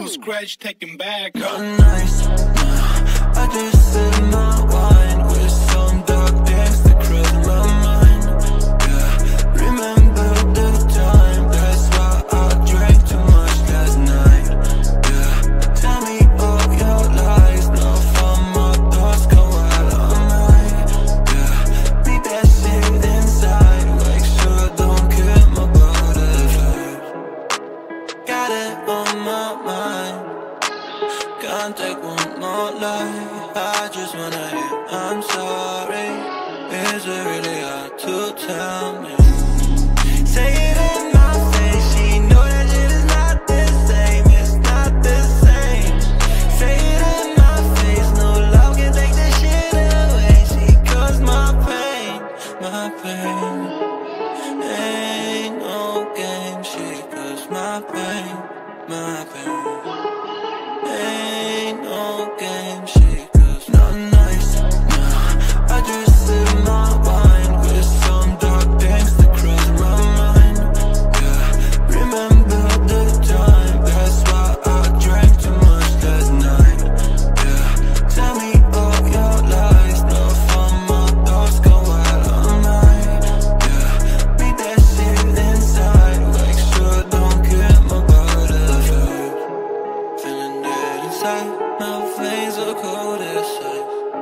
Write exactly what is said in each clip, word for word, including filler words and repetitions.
two Scratch taking back. Not nice, nah. I just sip my wine with some dark things that cross my mind. Yeah, remember the time, that's why I drank too much last night. Yeah, tell me all your lies, now for my thoughts go out all night. Yeah, beat that shit inside, make sure I don't get my butterflies. Got it on my mind, can't take one more life. I just wanna hear I'm sorry. Is it really hard to tell me? Say it in my face, she know that shit is not the same. It's not the same. Say it in my face, no love can take this shit away. She caused my pain, my pain. Ain't no game, she caused my pain, my pain. Ain't no game, she goes not nice, nah. I just sip my wine with some dark things that cross my mind. Yeah, remember the time, that's why I drank too much last night. Yeah, tell me all your lies, now for my thoughts go out all night. Yeah, beat that shit inside, make sure I don't get my butterflies. Feeling dead inside, my veins are cold as ice.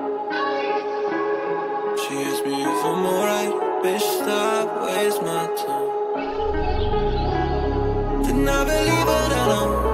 She asks me if I'm alright, bitch stop, waste my time. Did not believe her, then I'm